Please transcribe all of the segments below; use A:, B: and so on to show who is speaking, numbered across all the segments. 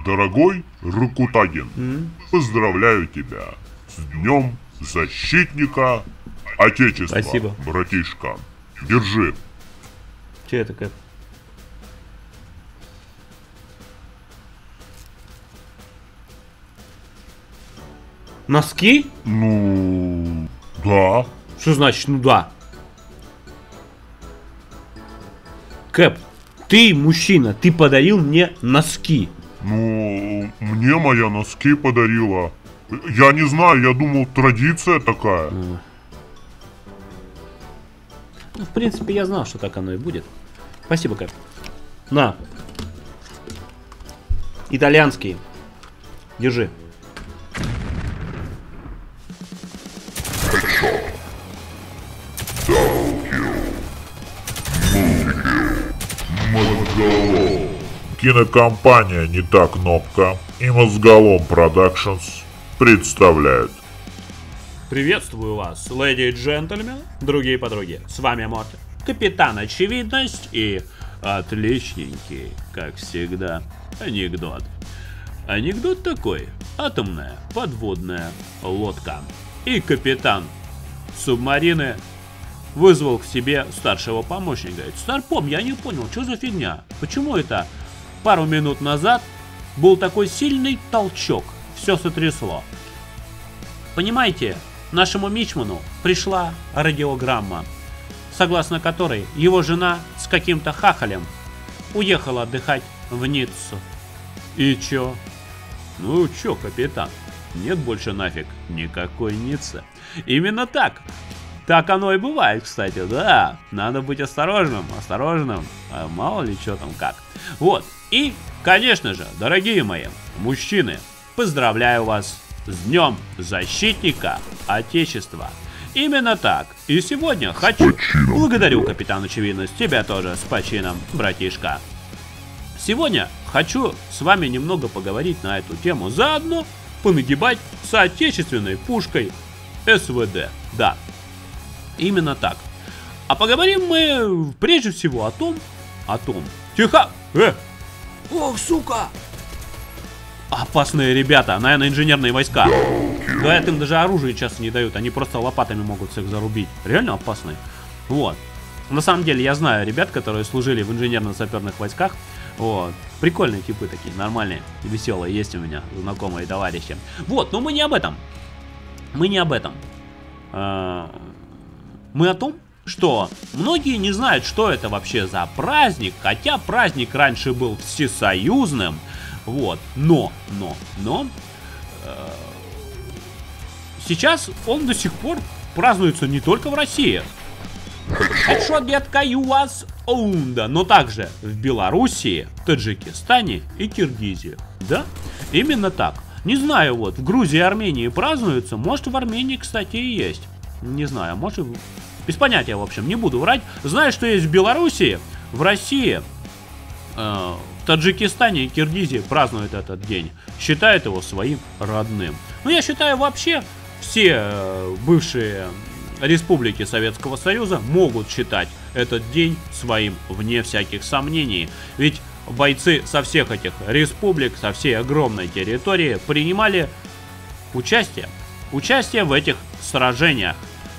A: Дорогой Ракутагин, поздравляю тебя с Днем Защитника Отечества.
B: Спасибо.
A: Братишка. Держи.
B: Че это, Кэп? Носки?
A: Ну, да.
B: Что значит ну да? Кэп, ты мужчина, ты подарил мне носки.
A: Ну, мне моя носки подарила. Я не знаю, я думал, традиция такая.
B: Ну, в принципе, я знал, что так оно и будет. Спасибо, Кэп. На. Итальянские. Держи.
A: Кинокомпания «Не та кнопка» и «Мозголом Продакшнс» представляют.
B: Приветствую вас, леди и джентльмены, другие подруги. С вами Морти, Капитан Очевидность и отличненький, как всегда, анекдот. Анекдот такой: атомная подводная лодка. И капитан субмарины вызвал к себе старшего помощника. Говорит: Старпом, я не понял, что за фигня? Почему это пару минут назад был такой сильный толчок? Все сотрясло. Понимаете, нашему мичману пришла радиограмма, согласно которой его жена с каким-то хахалем уехала отдыхать в Ниццу. И чё? Ну чё, капитан, нет больше нафиг никакой Ниццы. Именно так. Так оно и бывает, кстати, да. Надо быть осторожным, а мало ли что там как. Вот, и, конечно же, дорогие мои мужчины, поздравляю вас с Днем Защитника Отечества. Именно так. И сегодня хочу... Благодарю, Капитан Очевидность, тебя тоже с почином, братишка. Сегодня хочу с вами немного поговорить на эту тему, заодно понагибать с отечественной пушкой СВД. Да, именно так. А поговорим мы прежде всего о том... Тихо! Ох, сука! Опасные ребята, наверное, инженерные войска. Говорят, им даже оружие часто не дают, они просто лопатами могут всех зарубить. Реально опасные. Вот. На самом деле, я знаю ребят, которые служили в инженерно-саперных войсках. Вот. Прикольные типы такие, нормальные, веселые, есть у меня знакомые товарищи. Вот, но мы не об этом. Мы не об этом. Мы о том, что многие не знают, что это вообще за праздник, хотя праздник раньше был всесоюзным. Вот, но сейчас он до сих пор празднуется не только в России. Это что, детка, у вас оунда, но также в Белоруссии, Таджикистане и Киргизии. Да, именно так. Не знаю, вот, в Грузии и Армении празднуются, может в Армении, кстати, и есть. Не знаю, может, без понятия, в общем, не буду врать. Знаю, что есть в Белоруссии, в России, в Таджикистане и Киргизии празднуют этот день. Считают его своим родным. Ну, я считаю, вообще все бывшие республики Советского Союза могут считать этот день своим, вне всяких сомнений. Ведь бойцы со всех этих республик, со всей огромной территории принимали участие в этих сражениях.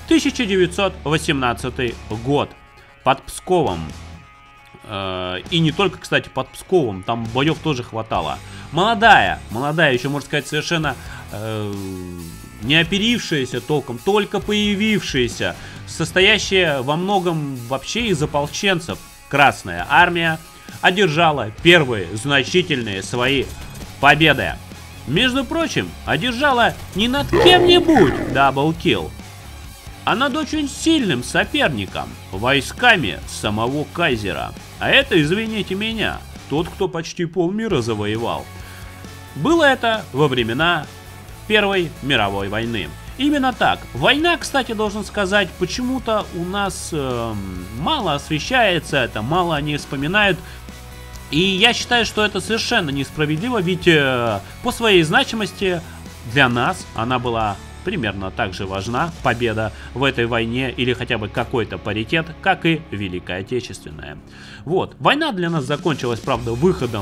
B: 1918 год. Под Псковом. И не только, кстати, под Псковом, там боев тоже хватало. Молодая, еще, можно сказать, совершенно не оперившаяся толком, только появившаяся, состоящая во многом вообще из ополченцев, Красная Армия одержала первые значительные свои победы. Между прочим, одержала не над кем-нибудь даблкил, а над очень сильным соперником, войсками самого кайзера. А это, извините меня, тот, кто почти полмира завоевал. Было это во времена Первой мировой войны. Именно так. Война, кстати, должен сказать, почему-то у нас мало освещается это, мало они вспоминают. И я считаю, что это совершенно несправедливо, ведь по своей значимости для нас она была примерно так же важна, победа в этой войне или хотя бы какой-то паритет, как и Великая Отечественная. Вот. Война для нас закончилась, правда, выходом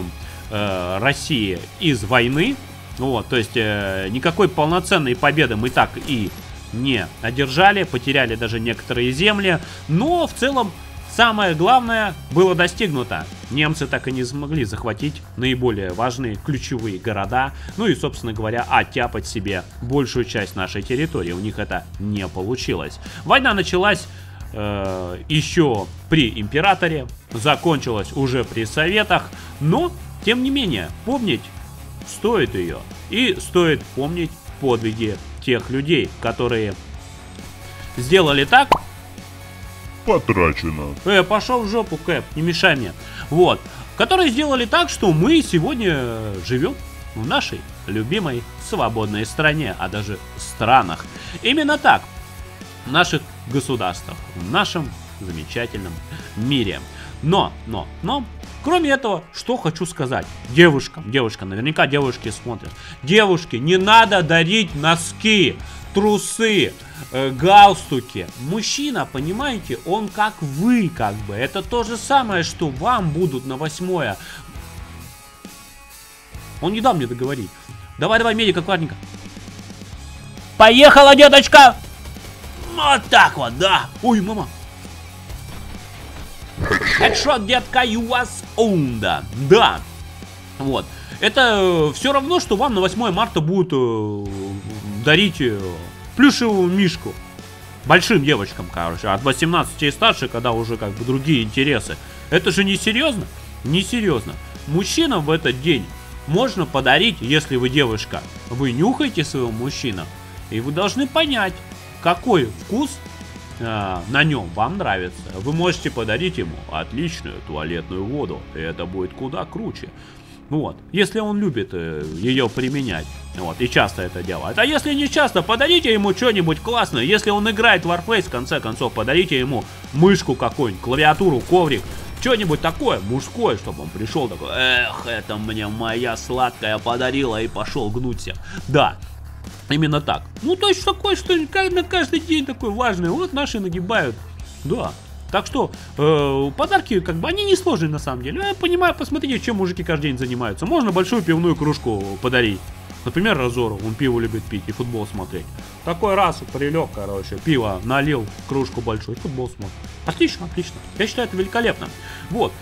B: России из войны. Вот, то есть никакой полноценной победы мы так и не одержали, потеряли даже некоторые земли, но в целом самое главное было достигнуто. Немцы так и не смогли захватить наиболее важные ключевые города, ну и, собственно говоря, оттяпать себе большую часть нашей территории. У них это не получилось. Война началась еще при императоре, закончилась уже при советах, но, тем не менее, помнить стоит ее. И стоит помнить подвиги тех людей, которые сделали так.
A: Потрачено.
B: Пошел в жопу, Кэп, не мешай мне. Вот. Которые сделали так, что мы сегодня живем в нашей любимой свободной стране, а даже странах. Именно так. В наших государствах, в нашем замечательном мире. Но, кроме этого, что хочу сказать. Девушкам, наверняка девушки смотрят. Девушки, не надо дарить носки, трусы, галстуки. Мужчина, понимаете, он как вы, как бы. Это то же самое, что вам будут на 8-е. Он не дал мне договорить. Давай, медик, аккуратненько. Поехала, деточка! Вот так вот, да. Ой, мама. Headshot, детка, you was owned. Да. Вот. Это все равно, что вам на 8 марта будут дарить плюшевую мишку. Большим девочкам, короче. От 18 и старше, когда уже как бы другие интересы. Это же не серьезно? Не серьезно. Мужчинам в этот день можно подарить, если вы девушка, вы нюхаете своего мужчину, и вы должны понять, какой вкус на нем вам нравится. Вы можете подарить ему отличную туалетную воду, и это будет куда круче. Вот, если он любит ее применять, вот, и часто это делает. А если не часто, подарите ему что-нибудь классное. Если он играет в Warface, в конце концов, подарите ему мышку какую-нибудь, клавиатуру, коврик, что-нибудь такое мужское, чтобы он пришел такой: эх, это мне моя сладкая подарила, и пошел гнуться. Да. Именно так. Ну, то есть такое, что на каждый день такой важный. Вот наши нагибают. Да. Так что подарки, как бы, они не сложные на самом деле. Я понимаю, посмотрите, чем мужики каждый день занимаются. Можно большую пивную кружку подарить. Например, Разору. Он пиво любит пить и футбол смотреть. Такой раз прилег, короче, пиво налил, кружку большую, футбол смотрит. Отлично, отлично. Я считаю, это великолепно. Вот.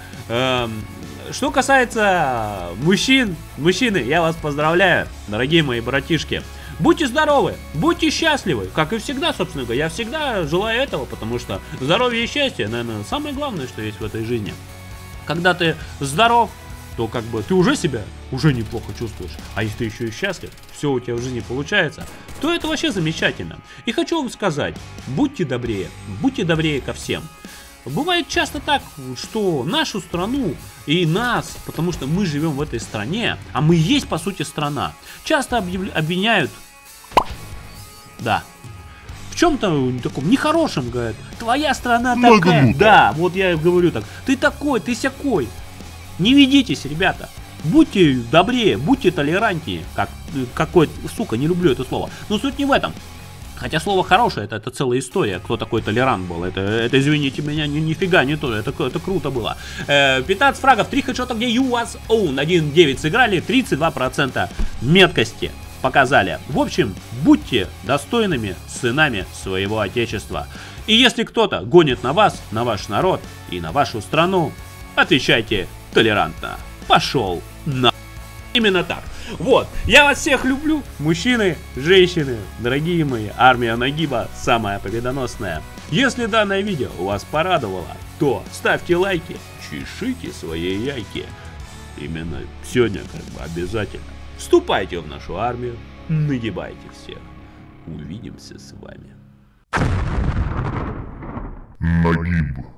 B: Что касается мужчины, я вас поздравляю, дорогие мои братишки. Будьте здоровы, будьте счастливы, как и всегда, собственно говоря. Я всегда желаю этого, потому что здоровье и счастье, наверное, самое главное, что есть в этой жизни. Когда ты здоров, то как бы ты уже себя неплохо чувствуешь. А если ты еще и счастлив, все у тебя в жизни получается, то это вообще замечательно. И хочу вам сказать, будьте добрее ко всем. Бывает часто так, что нашу страну и нас, потому что мы живем в этой стране, а мы есть по сути страна, часто обвиняют, да, в чем-то таком нехорошем, говорят: твоя страна такая, да, вот я говорю так, ты такой, ты сякой. Не ведитесь, ребята, будьте добрее, будьте толерантнее, сука, не люблю это слово, но суть не в этом. Хотя слово хорошее, это целая история, кто такой толерант был. Это извините меня, нифига не то, это круто было. 15 фрагов, 3 хедшота, где you was own. 1-9 сыграли, 32% меткости показали. В общем, будьте достойными сынами своего отечества. И если кто-то гонит на вас, на ваш народ и на вашу страну, отвечайте толерантно. Пошел на... Именно так. Вот, я вас всех люблю, мужчины, женщины, дорогие мои, армия Нагиба самая победоносная. Если данное видео вас порадовало, то ставьте лайки, чешите свои яйки. Именно сегодня как бы обязательно. Вступайте в нашу армию, нагибайте всех. Увидимся с вами.
A: Нагиб.